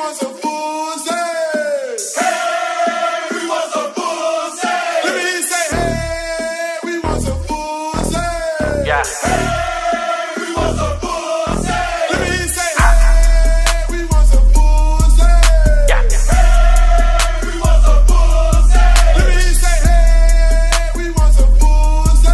want some pussy. Hey, we want some pussy. Let me say, hey, we want some pussy. Yeah. Hey, we want some pussy. Let me say, hey, we want some pussy. Yeah. Hey, we want some pussy. Let me say, hey, we want some pussy.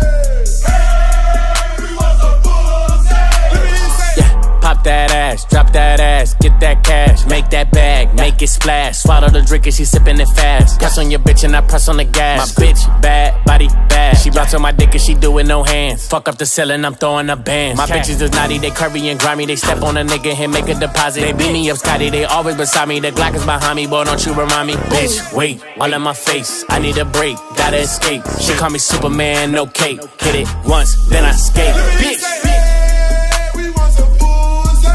Hey, we want some pussy. Let me say, Yeah. Pop that ass, drop that ass, get that cash, make that bag, make it splash. Swallow the drink and she sipping it fast. Press on your bitch and I press on the gas. My bitch bad, body bad. She bounce on my dick and she do it no hands. Fuck up the ceiling, I'm throwing up bands. My bitches is naughty, they curvy and grimy. They step on a nigga and make a deposit. They beat me up, Scotty, they always beside me. The Glock is behind me, boy, don't you remind me. Bitch, wait, all in my face. I need a break, gotta escape. She call me Superman, no cape. Hit it once, then I skate. Bitch. we want some pussy.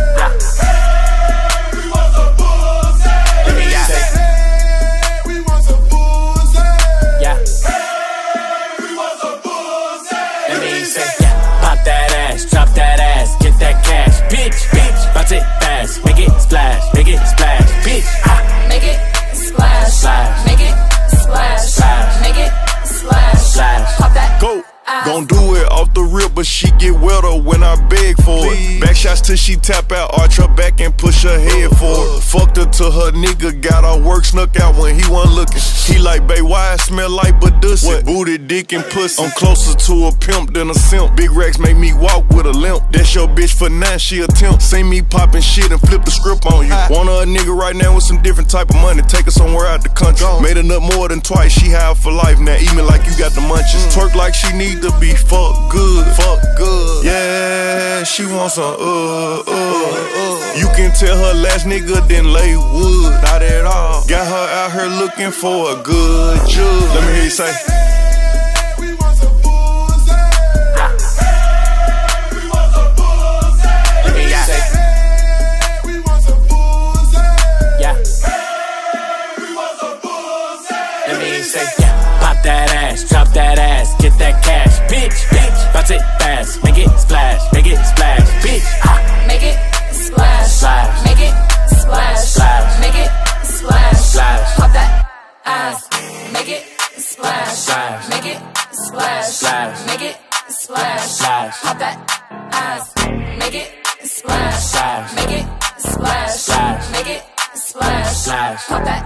Hey, we want some pussy. Let me say, hey, we want some pussy. Yeah. Hey, we want some pussy. Let me say, yeah. Pop that ass, drop that ass, get that cash. Bitch, bounce it fast, make it splash, bitch. Make it splash, Splash. make it splash, Splash. make it splash, Splash. pop that. Go. Gon' do it off the rip, but she get wetter when I beg for it. Back shots till she tap out, arch her back and push her head forward. Fucked her till her nigga got her work snuck out when he wasn't looking. He like, babe, why I smell like badussy? Booty, dick, and pussy. I'm closer to a pimp than a simp. Big racks make me walk with a limp. That's your bitch for now, she a temp. See me popping shit and flip the script on you. Want a nigga right now with some different type of money. Take her somewhere out the country. Made her nut more than twice, she high for life. Now eat me like you got the munchies. Twerk like she need to be fucked good, yeah, she wants some, You can tell her last nigga didn't lay wood, not at all. Got her out here looking for a good judge. Let me hear you say, Hey, we want some pussy. Hey, we want some pussy. Let me say, hey, we want some pussy. Yeah. Hey, we want some pussy. Let me say, yeah. Pop that ass, drop that ass, get that cash. Bitch, bounce it fast, make it splash, bitch. Make it splash, Splash. make it splash, Splash. make it splash, Splash. pop that ass. Make it splash, Splash. make it splash, Splash. make it splash, Splash. pop that ass. Make it splash, Splash. make it splash, Splash. make it splash, Splash. pop that